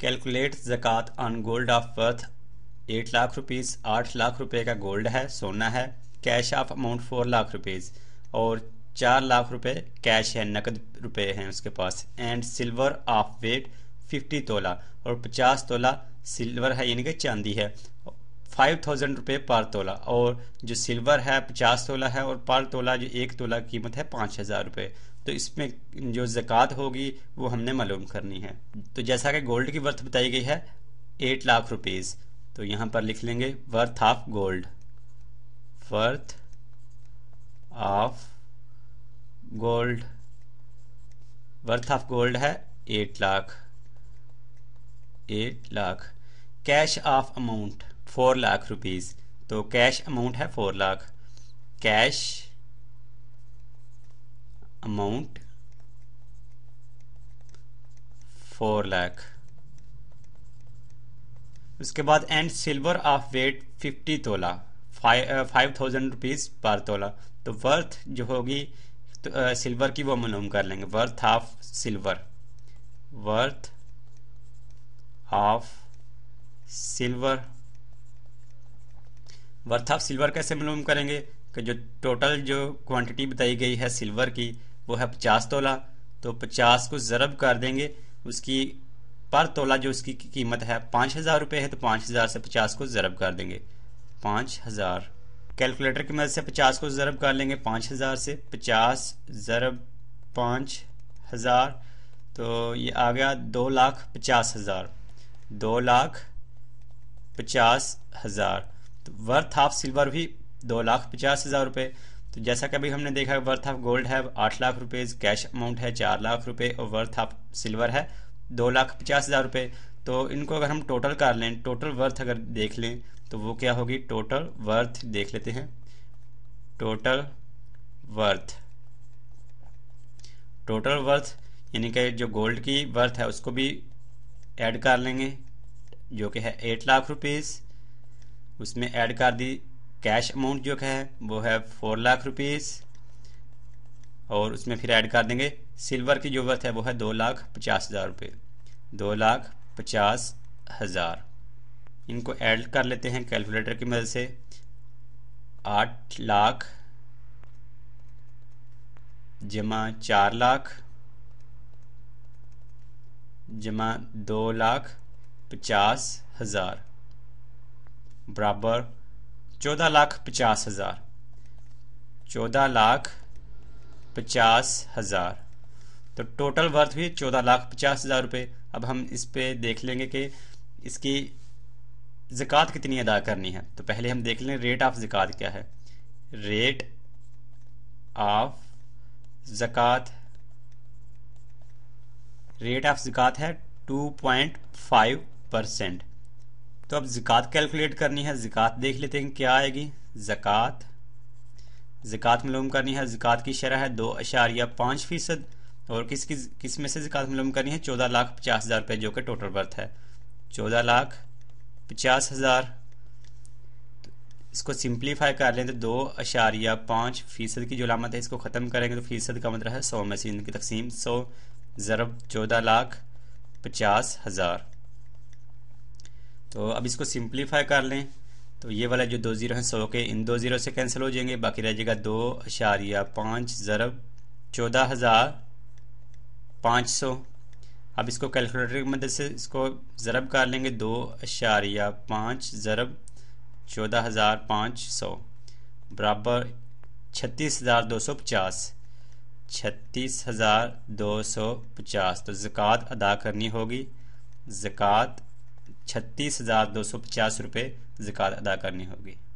Calculate ज़कात on gold of worth 8 lakh rupees. 8 lakh रुपए का गोल्ड है, सोना है। Cash of amount 4 lakh rupees और 4 लाख रुपए कैश है, नकद रुपए हैं उसके पास। And silver of weight 50 tola और 50 तोला सिल्वर है, यानी कि चांदी है। 5000 रुपये पर तोला, और जो सिल्वर है 50 तोला है और पर तोला जो 1 तोला की कीमत है 5000 रुपये। तो इसमें जो ज़कात होगी वो हमने मालूम करनी है। तो जैसा कि गोल्ड की वर्थ बताई गई है 8 लाख रुपीज़, तो यहाँ पर लिख लेंगे worth of gold. Worth of gold, worth of gold है 8 lakh. 8 lakh. Cash of amount 4 lakh rupees, तो कैश अमाउंट है 4 लाख। Cash amount 4 lakh. उसके बाद एंड सिल्वर ऑफ वेट 50 तोला 5000 रुपीज़ पर तोला। तो वर्थ जो होगी तो सिल्वर की वो मालूम कर लेंगे। Worth of silver, worth of silver. Worth of silver कैसे मालूम करेंगे कि जो टोटल जो क्वांटिटी बताई गई है सिल्वर की वो है 50 तोला, तो 50 को ज़रब कर देंगे उसकी पर तोला जो उसकी कीमत है 5000 रुपये है, तो 5000 से 50 को ज़रब कर देंगे 5000। कैलकुलेटर की मदद से 50 को ज़रब कर लेंगे 5000 से। 50 ज़रब 5000, तो ये आ गया 2,50,000। 2,50,000। तो वर्थ ऑफ सिल्वर भी 2,50,000 रुपये। तो जैसा कि अभी हमने देखा वर्थ ऑफ गोल्ड है 8 लाख रुपीज़, कैश अमाउंट है 4 लाख रुपए और वर्थ ऑफ सिल्वर है 2,50,000 रुपये। तो इनको अगर हम टोटल कर लें, टोटल वर्थ अगर देख लें तो वो क्या होगी, टोटल वर्थ देख लेते हैं। टोटल वर्थ, टोटल वर्थ यानी कि जो गोल्ड की वर्थ है उसको भी ऐड कर लेंगे जो कि है 8 लाख रुपीज़। उसमें ऐड कर दी कैश अमाउंट जो है वो है 4 लाख रुपीज़, और उसमें फिर ऐड कर देंगे सिल्वर की जो वर्थ है वो है 2,50,000 रुपये। 2,50,000 इनको ऐड कर लेते हैं कैलकुलेटर की मदद से। 8 लाख जमा 4 लाख जमा 2,50,000 बराबर 14,50,000। 14,50,000। तो टोटल वर्थ भी 14,50,000 रुपये। अब हम इस पे देख लेंगे कि इसकी ज़कात कितनी अदा करनी है। तो पहले हम देख लें रेट ऑफ ज़कात क्या है। रेट ऑफ ज़कात, रेट ऑफ ज़कात है 2.5%। तो अब ज़कात कैलकुलेट करनी है। ज़कात देख लेते हैं क्या आएगी। ज़कात, ज़कात मालूम करनी है। ज़कात की शरह है 2.5% और किस में से ज़कात मालूम करनी है 14,50,000 रुपये जो कि टोटल वर्थ है 14,50,000। तो इसको सिंप्लीफाई कर लें तो 2.5% की जो अलामत है इसको ख़त्म करेंगे तो फीसद का मतलब है 100 में से इनकी तकसीम 100 ज़रब 14,50,000। तो अब इसको सिंप्लीफाई कर लें तो ये वाला जो 2 ज़ीरो हैं 100 के इन 2 ज़ीरो से कैंसिल हो जाएंगे, बाकी रह जाएगा 2.5 ज़रब 14,500। अब इसको कैलकुलेटर की मदद से इसको ज़रब कर लेंगे 2.5 ज़रब 14,500 बराबर 36,250। 36,250। तो ज़कात अदा करनी होगी। ज़कात 36,250 रुपये ज़कात अदा करनी होगी।